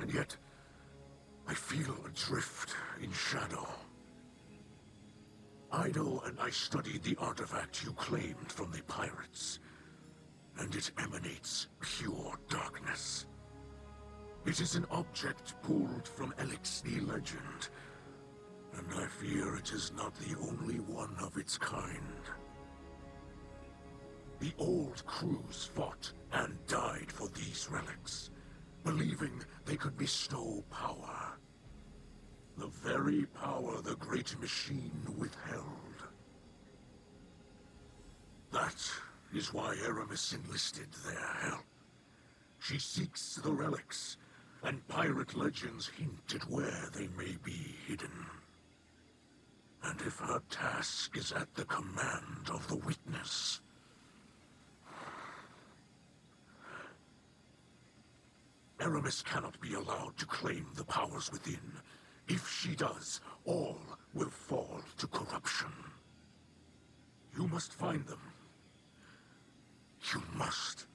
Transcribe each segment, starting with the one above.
and yet I feel adrift in shadow. Idle and I studied the artifact you claimed from the pirates, and it emanates pure darkness. It is an object pulled from Elixir legend, and I fear it is not the only one of its kind. The old crews fought and died for these relics, believing they could bestow power. The very power the Great Machine withheld. That is why Aramis enlisted their help. She seeks the relics, and pirate legends hint at where they may be hidden. And if her task is at the command of the Witness... Aramis cannot be allowed to claim the powers within. If she does, all will fall to corruption. You must find them. You must.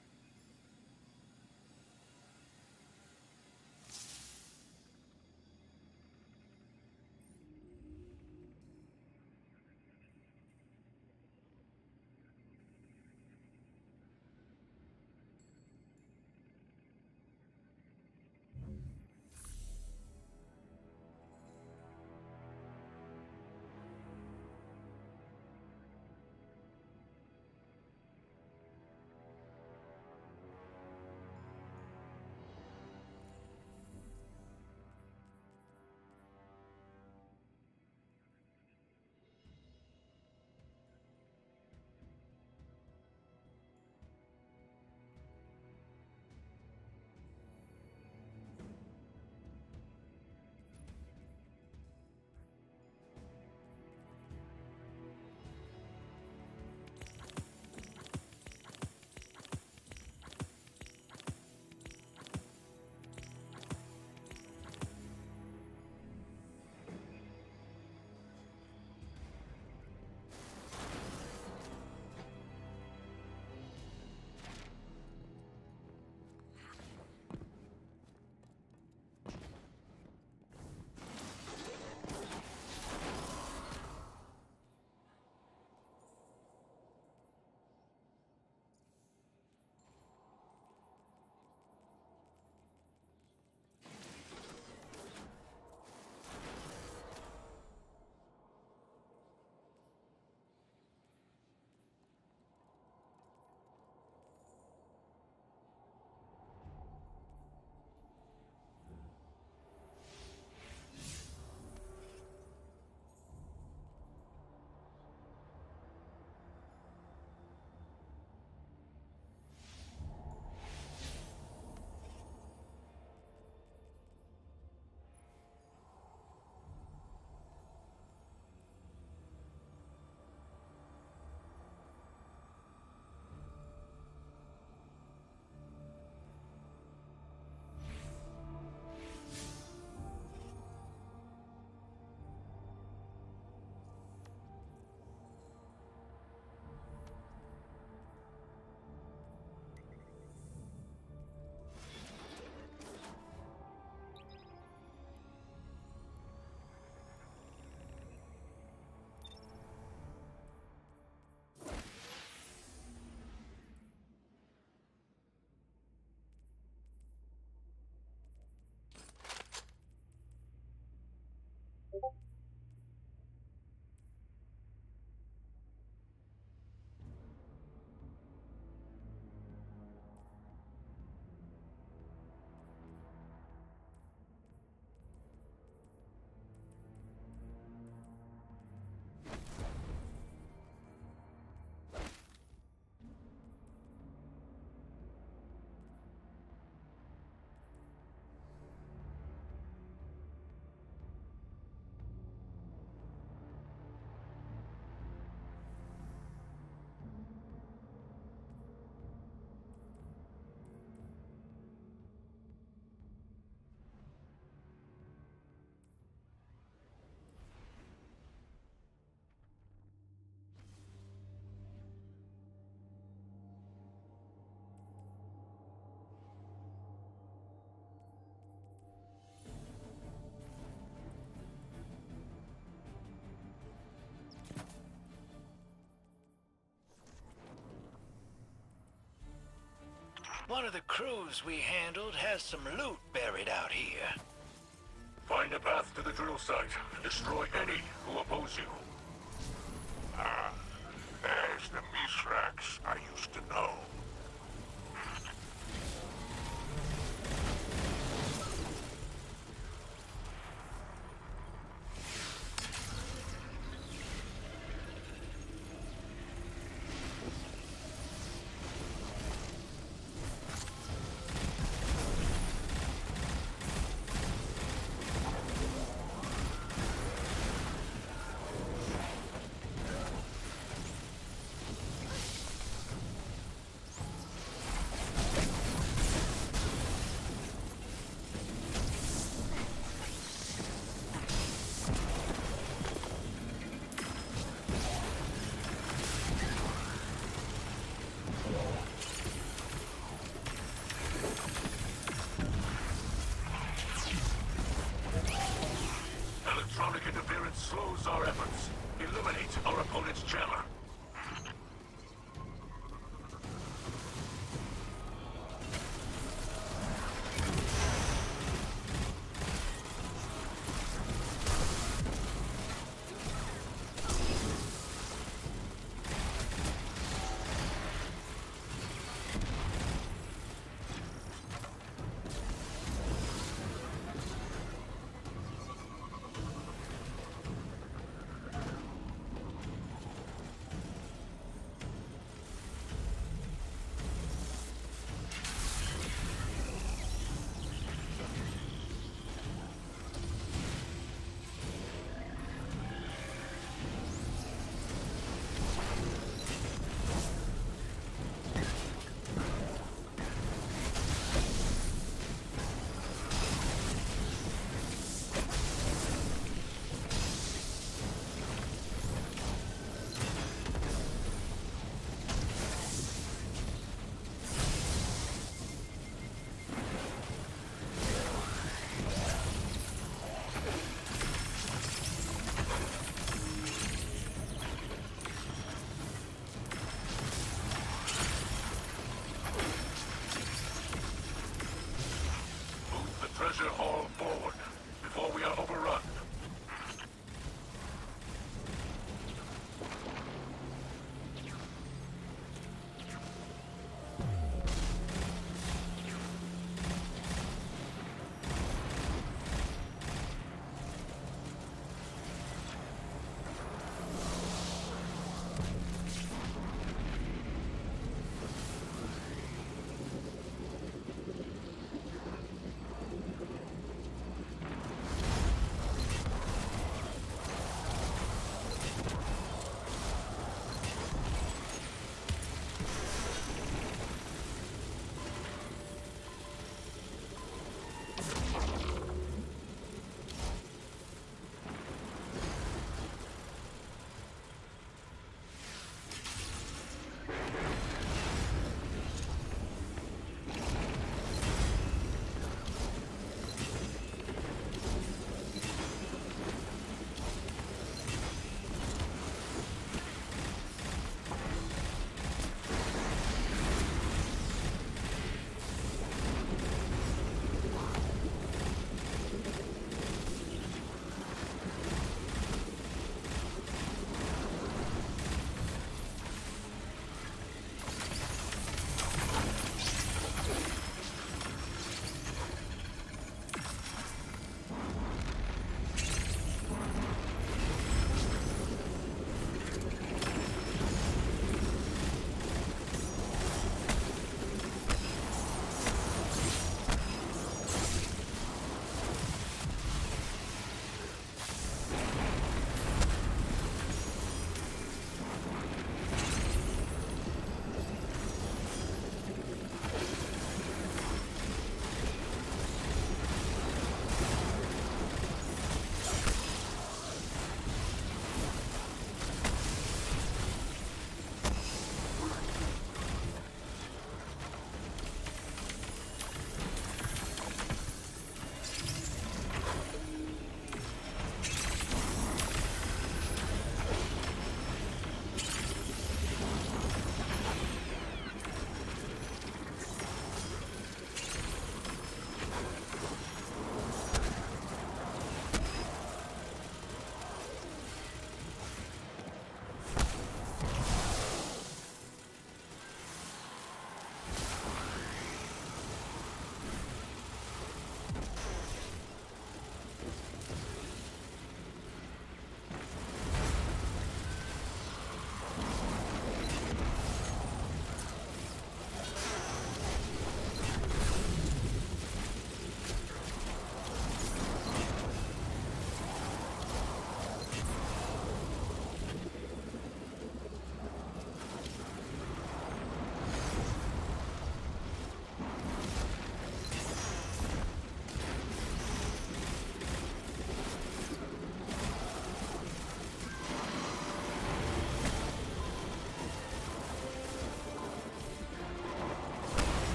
One of the crews we handled has some loot buried out here. Find a path to the drill site and destroy any who oppose you. Ah, there's the Mithrax I used to know. Electronic interference slows our efforts. Eliminate our opponent's jammer.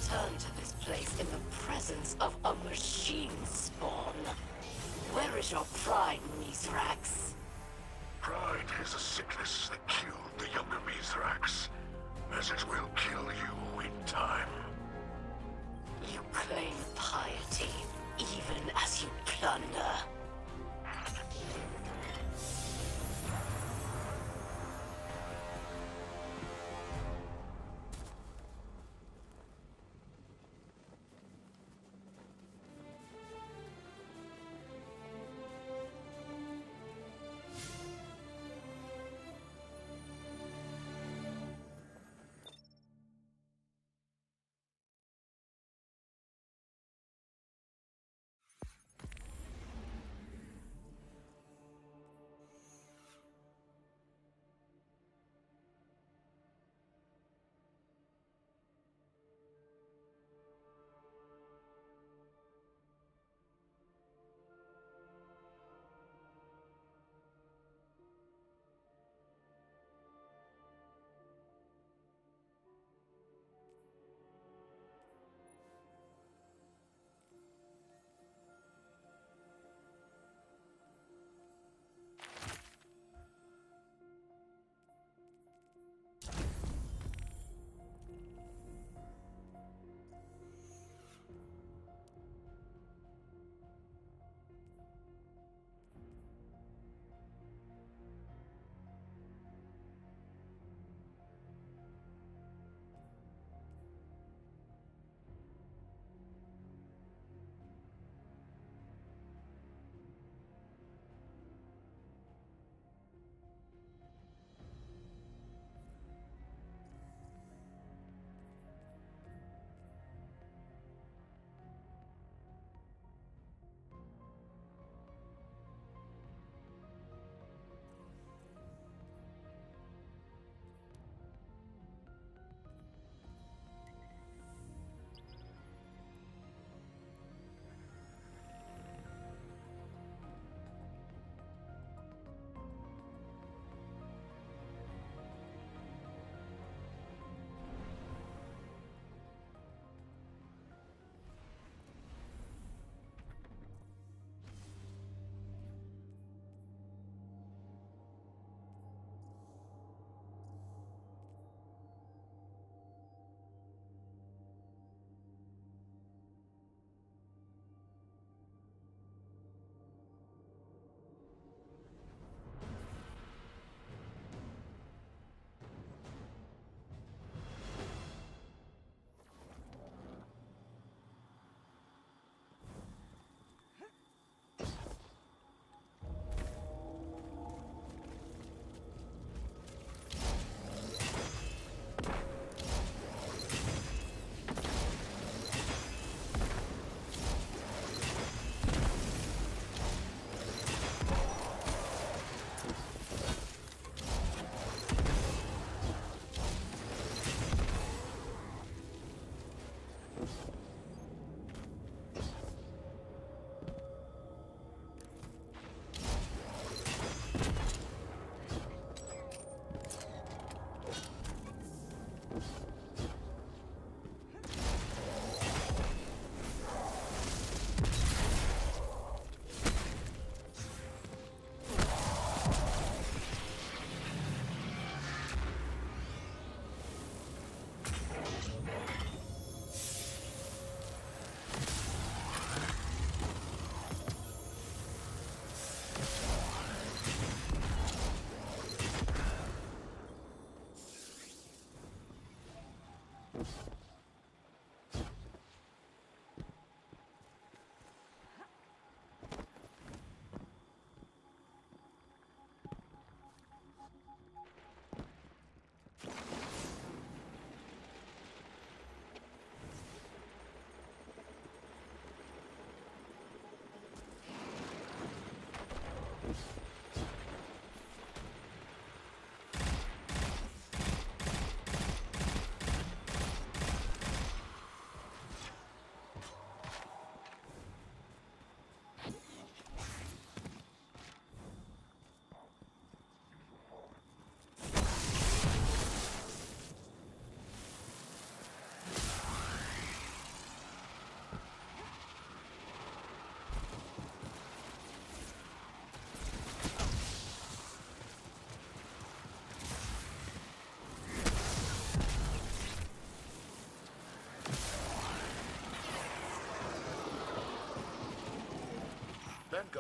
returned to this place in the presence of a machine spawn. Where is your pride, Mithrax? Pride is a sickness that killed the younger Mithrax, as it will kill you in time. You claim piety, even as you plunder.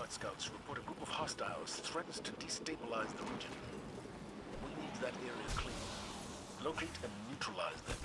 White Scouts report a group of hostiles threatens to destabilize the region. We need that area clean. Locate and neutralize them.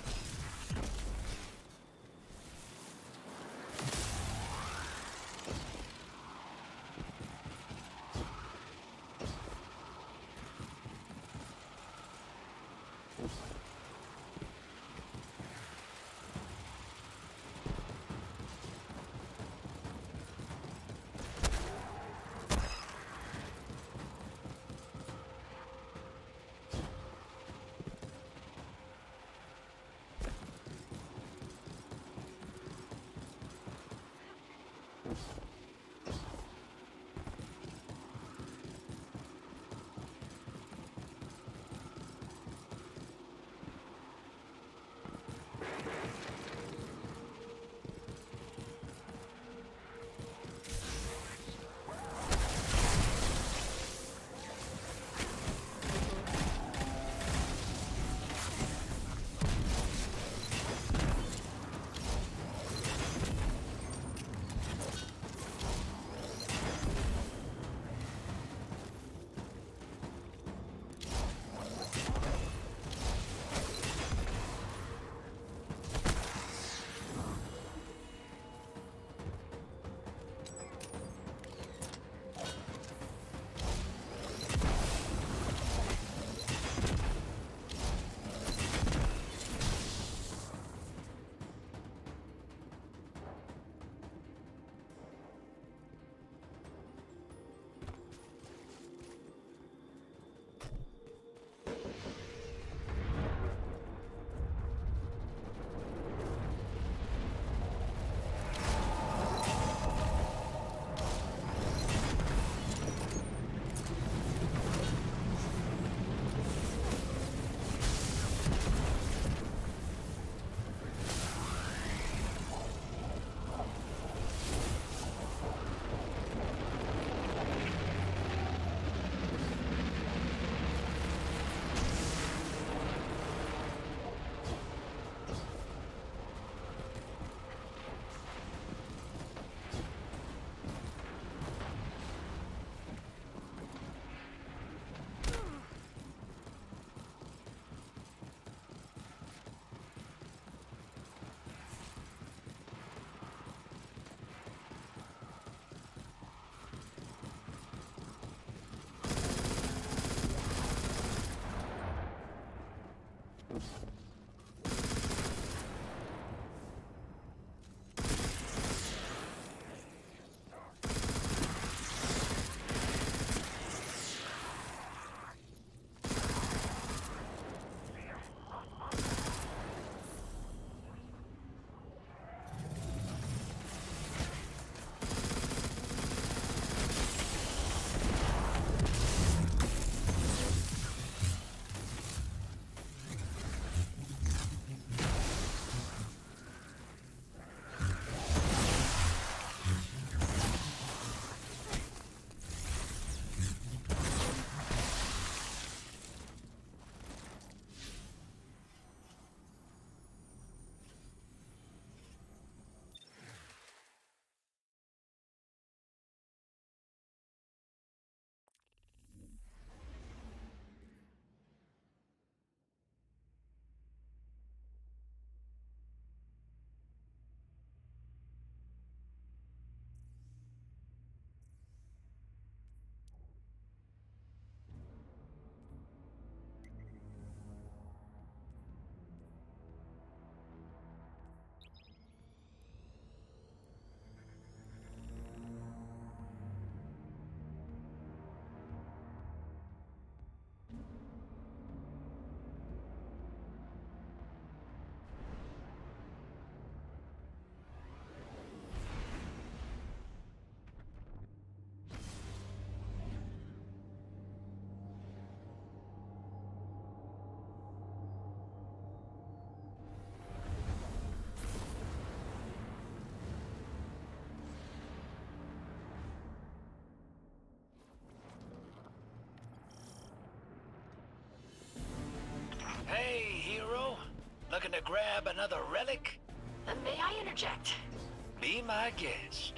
Hey, hero. Looking to grab another relic? May I interject? Be my guest.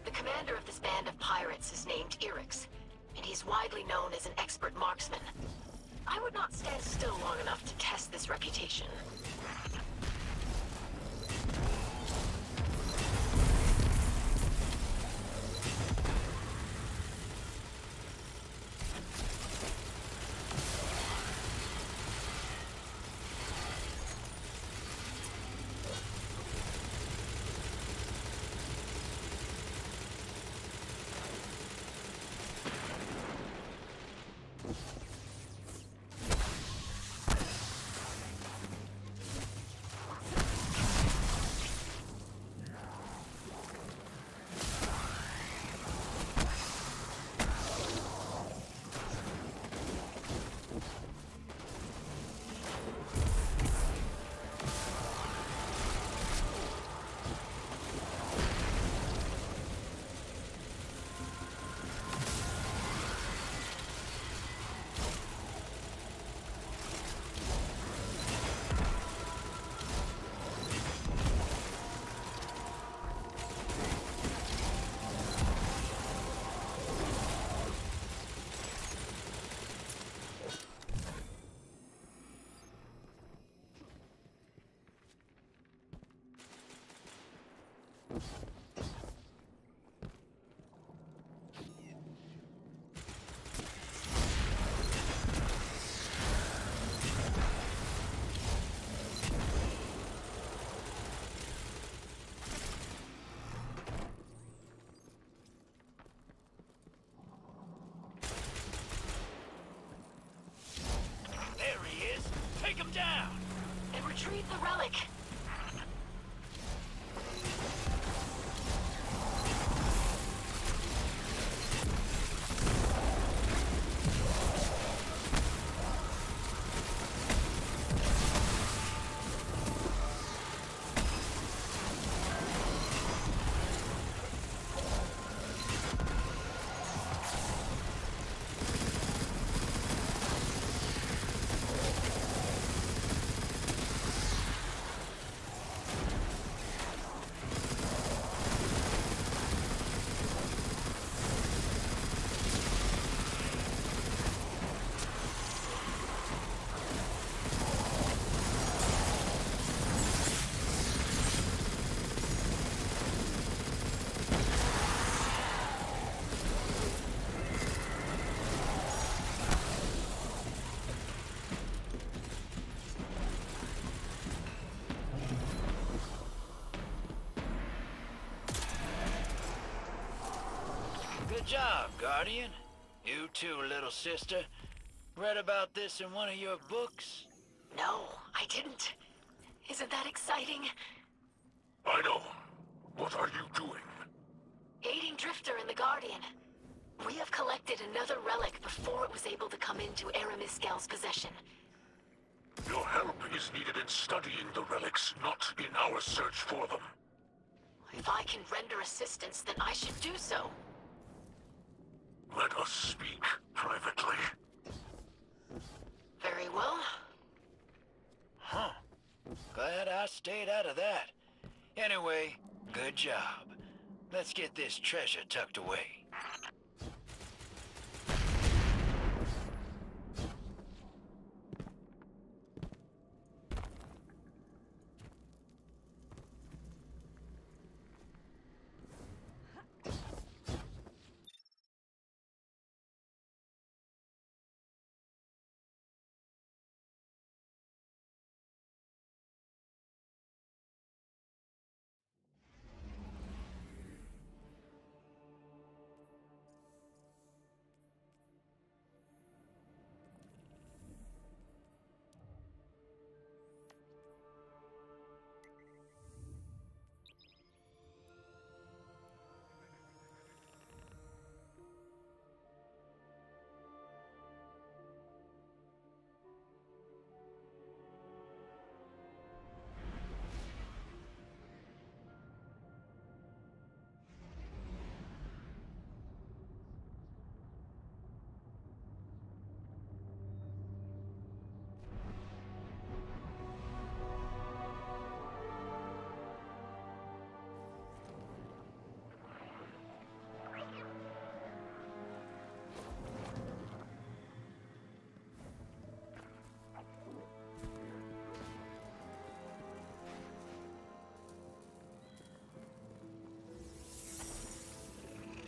The commander of this band of pirates is named Irix, and he's widely known as an expert marksman. I would not stand still long enough to test this reputation. There he is! Take him down! And retrieve the relic! Good job, Guardian. You too, little sister. Read about this in one of your books? No, I didn't. Isn't that exciting? I know. What are you doing? Aiding Drifter and the Guardian. We have collected another relic before it was able to come into Aramiskel's possession. Your help is needed in studying the relics, not in our search for them. If I can render assistance, then I should do so. Let us speak privately. Very well. Huh. Glad I stayed out of that. Anyway, good job. Let's get this treasure tucked away.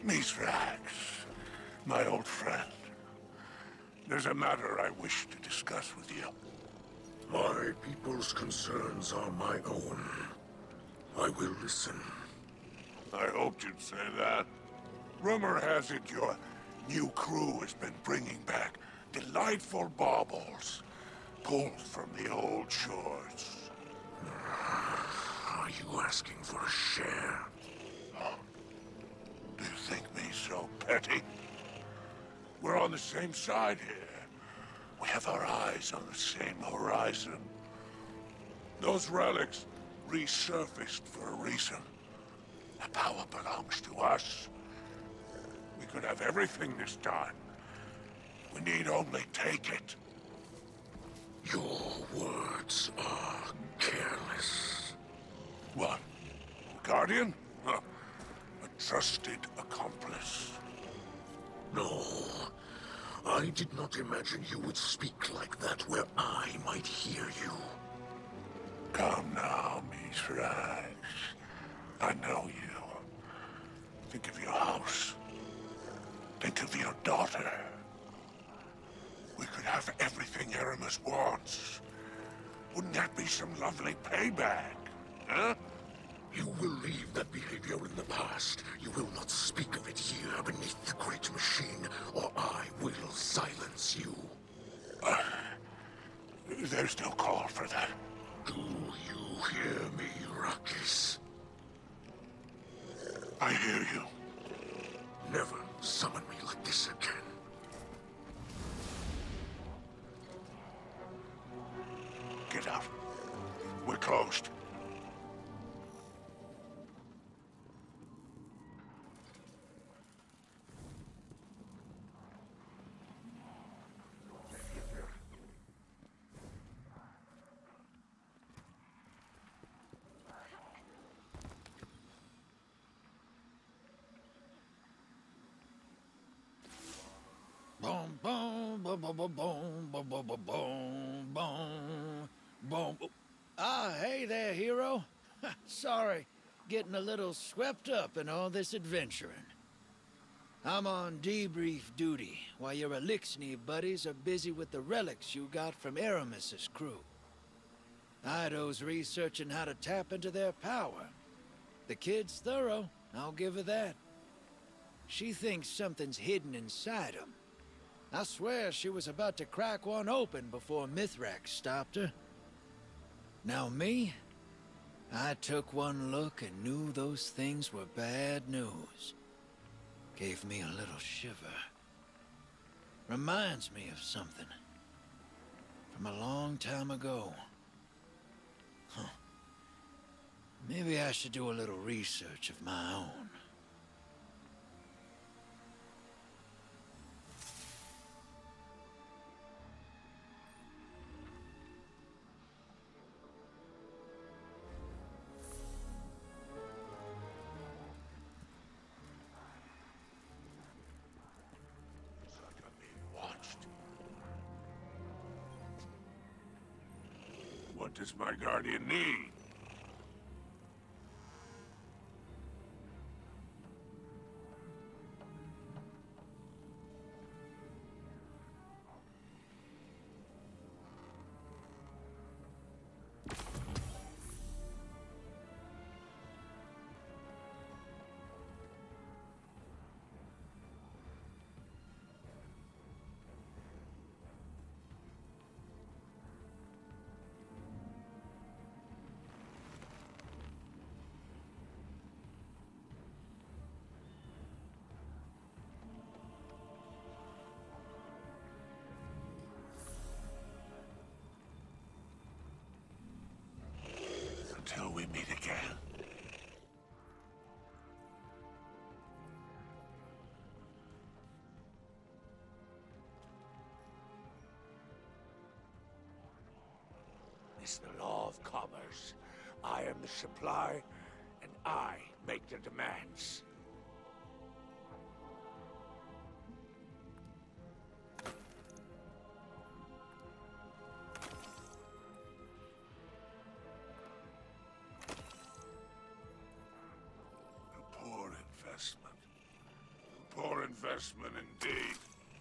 Mithrax, my old friend. There's a matter I wish to discuss with you. My people's concerns are my own. I will listen. I hoped you'd say that. Rumor has it your new crew has been bringing back delightful baubles, pulled from the old shores. Are you asking for a share? Do you think me so petty? We're on the same side here. We have our eyes on the same horizon. Those relics resurfaced for a reason. The power belongs to us. We could have everything this time. We need only take it. Your words are careless. What? Guardian? Huh. A trusted accomplice. No. I did not imagine you would speak like that where I might hear you. Come now, Mithrax. I know you. Think of your house. Think of your daughter. We could have everything Aramis wants. Wouldn't that be some lovely payback? Huh? You will leave that behavior in the past. You will not speak of it here beneath the great machine, or I will silence you. There's no call for that. Do you hear me, Rakis? I hear you. Never summon me like this again. Get out. We're closed. Boom, boom, boom, boom, boom, boom, boom, boom, boom, boom, boom, boom. Ah, hey there, hero. Sorry, getting a little swept up in all this adventuring. I'm on debrief duty while your Elixni buddies are busy with the relics you got from Aramis's crew. Ido's researching how to tap into their power. The kid's thorough, I'll give her that. She thinks something's hidden inside him. I swear she was about to crack one open before Mithrax stopped her. Now me? I took one look and knew those things were bad news. Gave me a little shiver. Reminds me of something. From a long time ago. Huh. Maybe I should do a little research of my own. What does my guardian need? Until we meet again. It's the law of commerce. I am the supply, and I make the demands. A poor investment. investment indeed.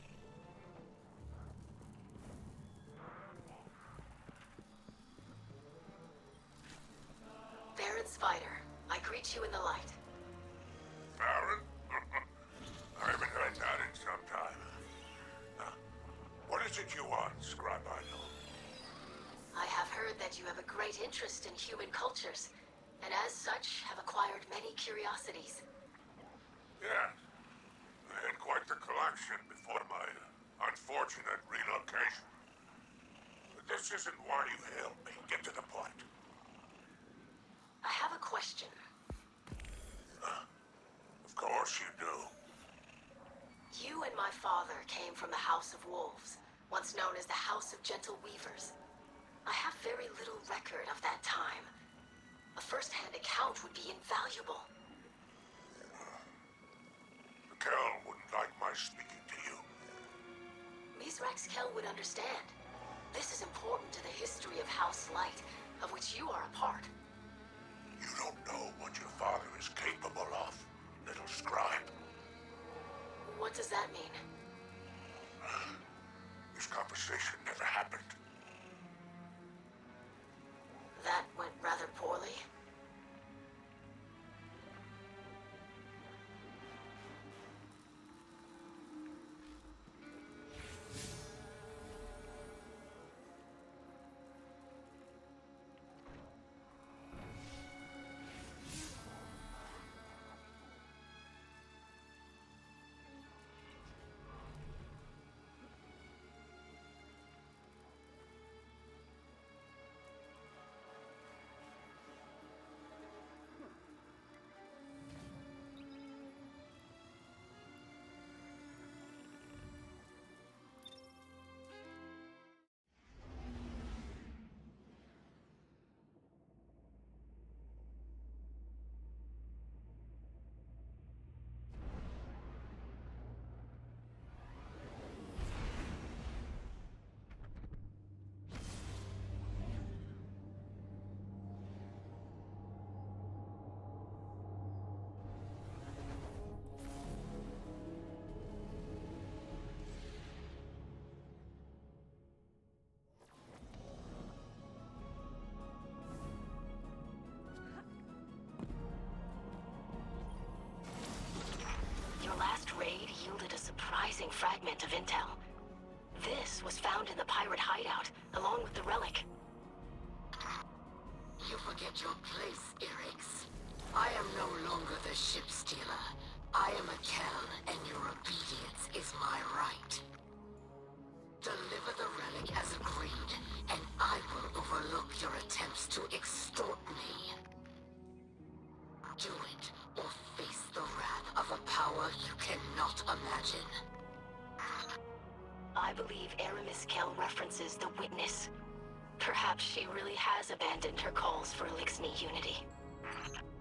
Baron Spider, I greet you in the light. Baron? I haven't heard that in some time. What is it you want, Scribino? I have heard that you have a great interest in human cultures, and as such have acquired many curiosities. Yes. I had quite the collection before my unfortunate relocation. But this isn't why you hailed me. Get to the point. I have a question. Of course you do. You and my father came from the House of Wolves, once known as the House of Gentle Weavers. I have very little record of that time. A first-hand account would be invaluable. Kel wouldn't like my speaking to you. Mizrax Kel would understand. This is important to the history of House Light, of which you are a part. You don't know what your father is capable of, little scribe. What does that mean? This conversation never happened. That went rather poorly. Your last raid yielded a surprising fragment of intel. This was found in the pirate hideout, along with the relic. You forget your place, Irix. I am no longer the ship stealer. I am a Kel, and your obedience is my right. Deliver the relic as agreed, and I will overlook your attempts to extort me. Do it, or face the wrath of a power you cannot imagine. I believe Aramis Kel references the Witness. Perhaps she really has abandoned her calls for Elixni unity.